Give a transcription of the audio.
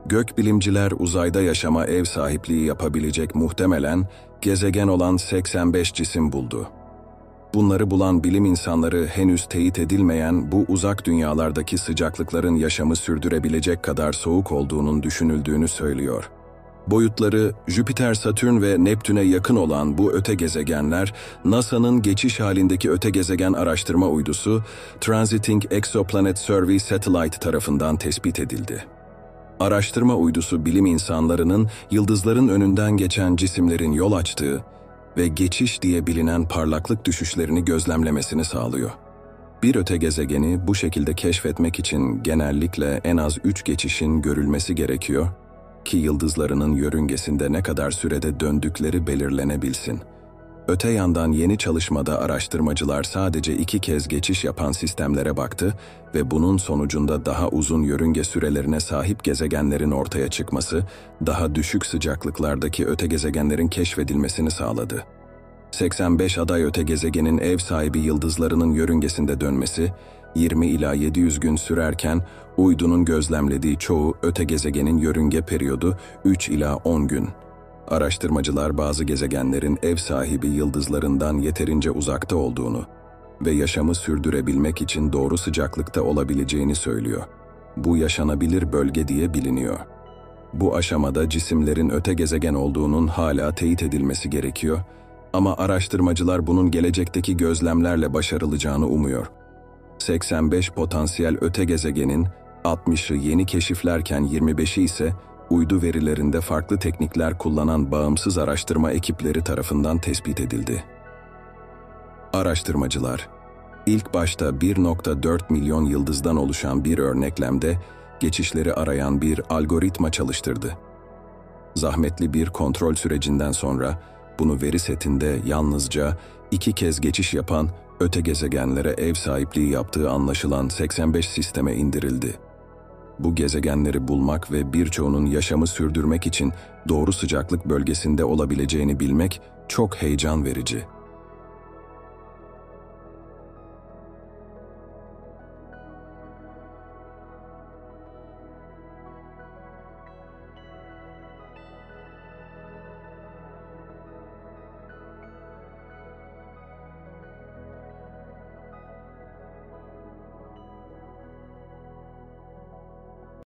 Gökbilimciler uzayda yaşama ev sahipliği yapabilecek muhtemelen gezegen olan 85 cisim buldu. Bunları bulan bilim insanları henüz teyit edilmeyen bu uzak dünyalardaki sıcaklıkların yaşamı sürdürebilecek kadar soğuk olduğunun düşünüldüğünü söylüyor. Boyutları Jüpiter, Satürn ve Neptün'e yakın olan bu öte gezegenler, NASA'nın geçiş halindeki öte gezegen araştırma uydusu Transiting Exoplanet Survey Satellite tarafından tespit edildi. Araştırma uydusu bilim insanlarının yıldızların önünden geçen cisimlerin yol açtığı ve geçiş diye bilinen parlaklık düşüşlerini gözlemlemesini sağlıyor. Bir öte gezegeni bu şekilde keşfetmek için genellikle en az 3 geçişin görülmesi gerekiyor ki yıldızlarının yörüngesinde ne kadar sürede döndükleri belirlenebilsin. Öte yandan yeni çalışmada araştırmacılar sadece 2 kez geçiş yapan sistemlere baktı ve bunun sonucunda daha uzun yörünge sürelerine sahip gezegenlerin ortaya çıkması, daha düşük sıcaklıklardaki öte gezegenlerin keşfedilmesini sağladı. 85 aday öte gezegenin ev sahibi yıldızlarının yörüngesinde dönmesi, 20 ila 700 gün sürerken, uydunun gözlemlediği çoğu öte gezegenin yörünge periyodu 3 ila 10 gün. Araştırmacılar bazı gezegenlerin ev sahibi yıldızlarından yeterince uzakta olduğunu ve yaşamı sürdürebilmek için doğru sıcaklıkta olabileceğini söylüyor. Bu yaşanabilir bölge diye biliniyor. Bu aşamada cisimlerin öte gezegen olduğunun hala teyit edilmesi gerekiyor ama araştırmacılar bunun gelecekteki gözlemlerle başarılacağını umuyor. 85 potansiyel öte gezegenin 60'ı yeni keşiflerken 25'i ise uydu verilerinde farklı teknikler kullanan bağımsız araştırma ekipleri tarafından tespit edildi. Araştırmacılar, ilk başta 1,4 milyon yıldızdan oluşan bir örneklemde geçişleri arayan bir algoritma çalıştırdı. Zahmetli bir kontrol sürecinden sonra bunu veri setinde yalnızca 2 kez geçiş yapan öte gezegenlere ev sahipliği yaptığı anlaşılan 85 sisteme indirildi. Bu gezegenleri bulmak ve birçoğunun yaşamı sürdürmek için doğru sıcaklık bölgesinde olabileceğini bilmek çok heyecan verici.